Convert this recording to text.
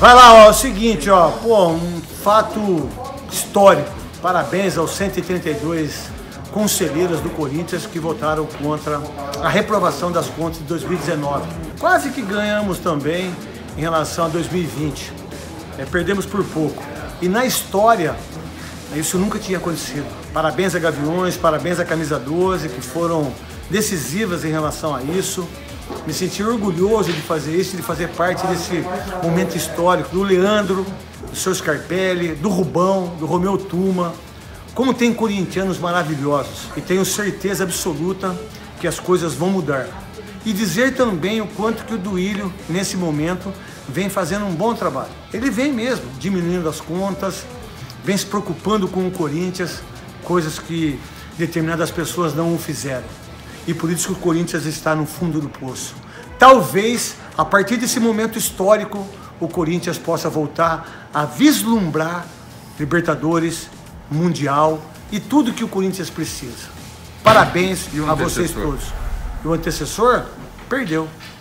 Vai lá, ó, é o seguinte, ó, pô, um fato histórico. Parabéns aos 132 conselheiros do Corinthians que votaram contra a reprovação das contas de 2019. Quase que ganhamos também em relação a 2020. Perdemos por pouco. E na história, isso nunca tinha acontecido. Parabéns a Gaviões, parabéns a Camisa 12, que foram decisivas em relação a isso. Me senti orgulhoso de fazer isso, de fazer parte desse momento histórico, do Leandro, do seu Scarpelli, do Rubão, do Romeu Tuma. Como tem corintianos maravilhosos, e tenho certeza absoluta que as coisas vão mudar. E dizer também o quanto que o Duílio, nesse momento, vem fazendo um bom trabalho. Ele vem mesmo diminuindo as contas, vem se preocupando com o Corinthians, coisas que determinadas pessoas não o fizeram. E por isso que o Corinthians está no fundo do poço. Talvez, a partir desse momento histórico, o Corinthians possa voltar a vislumbrar Libertadores, Mundial e tudo que o Corinthians precisa. Parabéns a vocês todos. E o antecessor perdeu.